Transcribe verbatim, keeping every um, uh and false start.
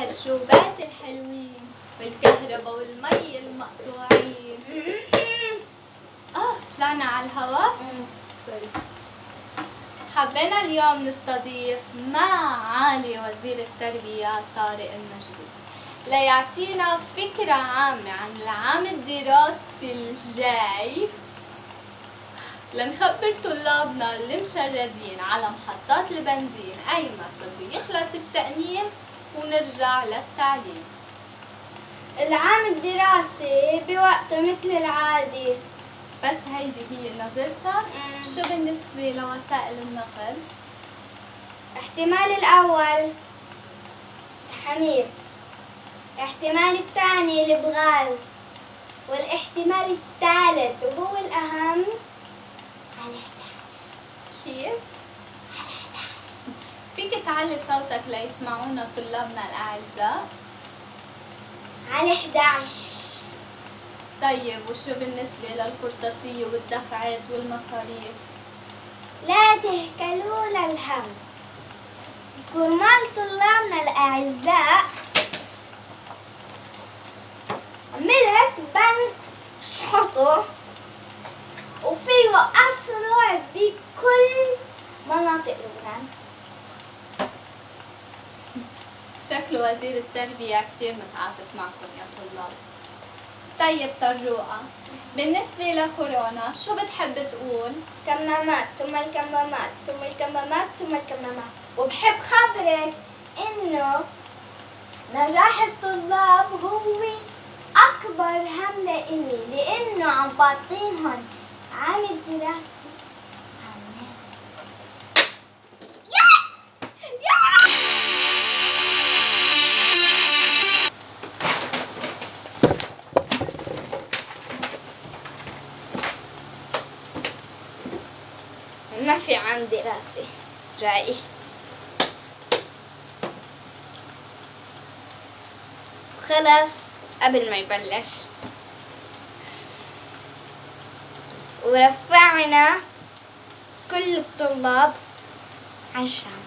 هالشوبات الحلوين والكهرباء والمي المقطوعين. اه طلعنا على الهواء. سوري. حبينا اليوم نستضيف معالي وزير التربية طارق المجدي ليعطينا فكرة عامة عن العام الدراسي الجاي، لنخبر طلابنا اللي مشردين على محطات البنزين أيمت بده يخلص التأمين ونرجع للتعليم. العام الدراسي بوقته مثل العادي، بس هيدي هي نظرتك. شو بالنسبة لوسائل النقل؟ احتمال الأول حمير، احتمال الثاني البغال، والاحتمال الثالث وهو الأهم على إحدى عشر. كيف؟ على إحدى عشر. فيك تعلي صوتك ليسمعونا طلابنا الأعزاء؟ على إحدى عشر. طيب وشو بالنسبة للقرطاسية والدفعات والمصاريف؟ لا تهكلوا للهم. كرمال طلابنا الأعزاء عملت بنك شحطه وفيه أفرع بكل مناطق لبنان. شكله وزير التربية كتير متعاطف معكم يا طلاب. طيب طروقة، بالنسبة لكورونا شو بتحب تقول؟ كمامات ثم الكمامات ثم الكمامات ثم الكمامات. وبحب خبرك إنه نجاح الطلاب هو أكبر هم لإلي، لإنه عم بعطيهم عام الدراسي عام. ما في عام دراسي جاي. خلص قبل ما يبلش، ورفعنا كل الطلاب على الشام.